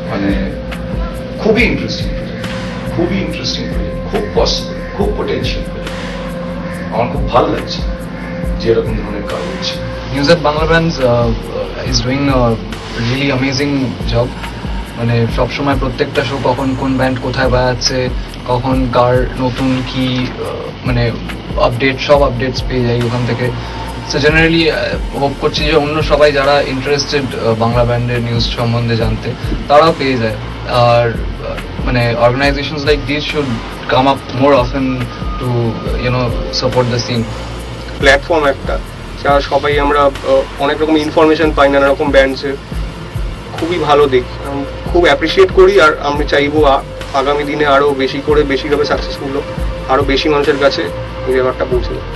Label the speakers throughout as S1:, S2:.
S1: মানে খুবই interesting project, খুব পসিবল, খুব পোটেনশিয়াল প্রজেক্ট। আমার খুব ভালো লাগছে যে এরকম ধরনের কাজ হচ্ছে।
S2: Music Bangla Bands is doing a really amazing job. মানে সবসময় প্রত্যেকটা শো কখন কোন ব্যান্ড কোথায় বাজাচ্ছে, কখন কার নতুন কি মানে সব আপডেটস পেয়ে যাই ওখান থেকে। সো জেনারেলি হোপ করছি যে অন্য সবাই যারা ইন্টারেস্টেড বাংলা ব্যান্ডের নিউজ সম্বন্ধে জানতে, তারাও পেয়ে যায়। আর মানে organisations like this should come up more often to support the scene.
S3: Platform একটা, যা সবাই আমরা অনেক রকম ইনফরমেশন পাই নানা রকম ব্যান্ডসের, খুবই ভালো দিক, খুব অ্যাপ্রিসিয়েট করি। আর আমি চাইবো আগামী দিনে আরও বেশিভাবে সাকসেসফুল হোক, আরও বেশি মানুষের কাছে এই ব্যাপারটা পৌঁছে দেয়।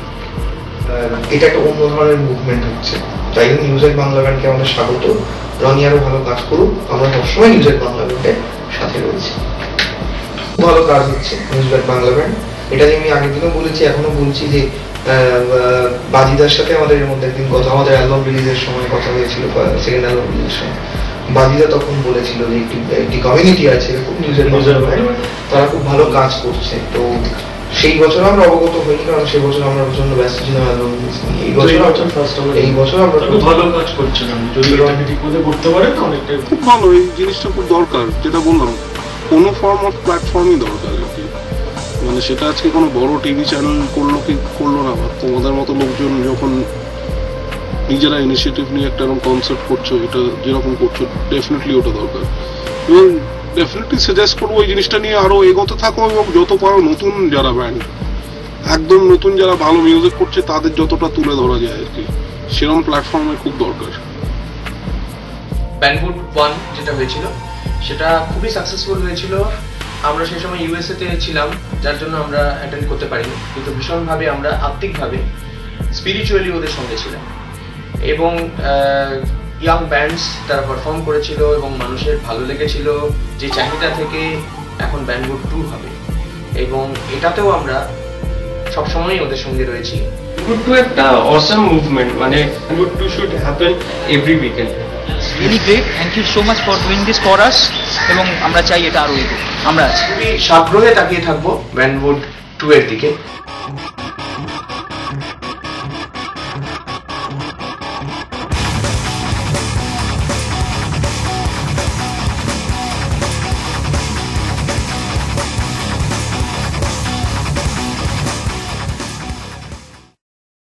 S4: এটা একটা অন্য ধরনের মুভমেন্ট হচ্ছে, যাই হোক মিউজিক বাংলা ব্যান্ডকে আমাদের স্বাগত। রনি আরো ভালো কাজ করুক, আমরা সবসময় মিউজিক বাংলা ব্যান্ডের সাথে রয়েছি। ভালো কাজ হচ্ছে মিউজিক বাংলা ব্যান্ড, এটা আমি আগের দিনও বলেছি, এখনো বলছি যে বাজিদার সাথে আমাদের এর মধ্যে একদিন কথা, আমাদের অ্যালবাম রিলিজের সময় কথা হয়েছিল, সেকেন্ড অ্যালবাম রিলিজের সময় বাজিদা তখন বলেছিল যে একটি কমিউনিটি আছে খুব মিউজিক ব্যান্ড, তারা খুব ভালো কাজ করছে। তো সেই বছর আমরা অবগত হইনি, কারণ সেই বছর আমরা প্রচন্ড ব্যস্ত ছিলাম অ্যালবাম রিলিজ নিয়ে। এই বছর আমরা
S5: খুব ভালো কাজ করছিলাম, যদি ঠিক মতো করতে পারে না অনেকটাই
S3: খুব ভালো। এই জিনিসটা খুব দরকার, যেটা বললাম, কোনো ফর্ম অফ প্ল্যাটফর্মই দরকার আর কি। মানে সেটা আজকে কোনো বড় টিভি চ্যানেল করলো কি করলো না, তোমাদের মতো লোকজন যখন নিজেরা ইনিশিয়েটিভ নিয়ে একটা এরকম কনসার্ট করছো, এটা যেরকম করছো, ডেফিনেটলি ওটা দরকার। এবং ডেফিনেটলি সাজেস্ট করবো ওই জিনিসটা নিয়ে আরো এগোতে থাকো, এবং যত পারো নতুন যারা ব্যান্ড, একদম নতুন যারা ভালো মিউজিক করছে, তাদের যতটা তুলে ধরা যায় আর কি, সেরকম প্ল্যাটফর্মে খুব দরকার।
S6: ব্যান্ডউড I যেটা হয়েছিল সেটা খুবই সাকসেসফুল হয়েছিল। আমরা সেই সময় ইউএসএ তে ছিলাম, যার জন্য আমরা অ্যাটেন্ড করতে পারিনি, কিন্তু ভীষণভাবে আমরা আত্মিকভাবে স্পিরিচুয়ালি ওদের সঙ্গে ছিলাম। এবং ইয়াং ব্যান্ডস তারা পারফর্ম করেছিল এবং মানুষের ভালো লেগেছিল, যে চাহিদা থেকে এখন ব্যান্ডউড II হবে, এবং এটাতেও আমরা সবসময় ওদের সঙ্গে রয়েছি।
S5: ব্যান্ডউড II একটা অসাম মুভমেন্ট, মানে Bandwood II should happen every weekend.
S7: Really great, thank you so much for doing this for us, এবং আমরা চাই এটা আরো এগোক। আমরা আছি
S6: খুবই সাগ্রহে তাকিয়ে থাকবো ব্যান্ডউড II এর দিকে।